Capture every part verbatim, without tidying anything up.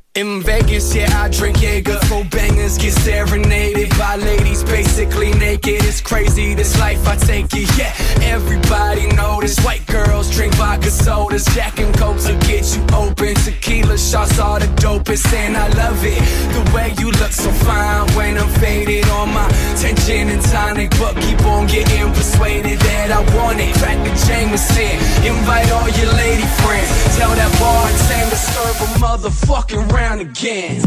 In Vegas, yeah, I drink Jaeger. Full bangers get serenaded by ladies basically naked. It's crazy, this life I take it, yeah. Everybody know this. White girls drink vodka sodas. Jack and Cokes will get you open. Tequila shots are the dopest, and I love it. The way you look so fine when I'm faded on my tension and tonic, but keep on getting persuaded that I want it. Crack the Jameson, invite all your lady friends. Tell that bartender serve a motherfucking round again.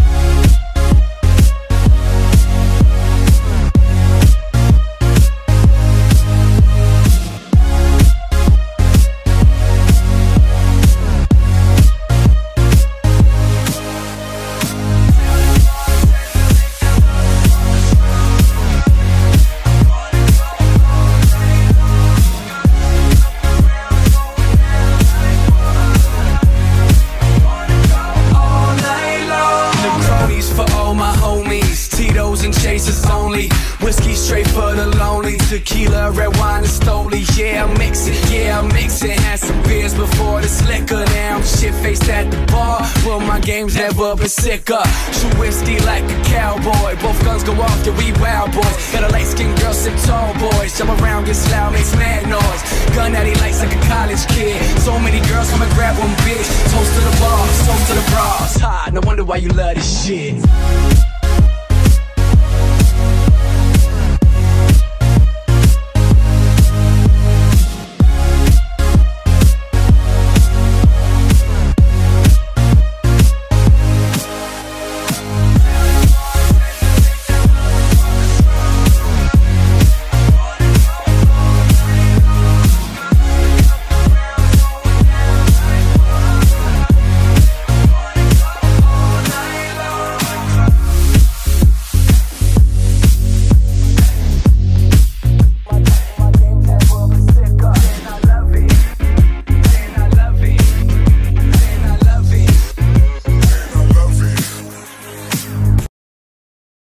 And chasers only, whiskey straight for the lonely, tequila, red wine and Stoli. Yeah, I mix it, yeah, I mix it. Had some beers before this liquor. Now I'm shit-faced at the bar, but my game's never been sicker. Shoot whiskey like a cowboy, both guns go off, yeah, we wild boys. Got a light-skinned girl, sit tall boys. Jump around, get loud, makes mad noise. Gun that he likes like a college kid. So many girls come and grab one bitch. Toast to the boss, toast to the bras. Ha, no wonder why you love this shit.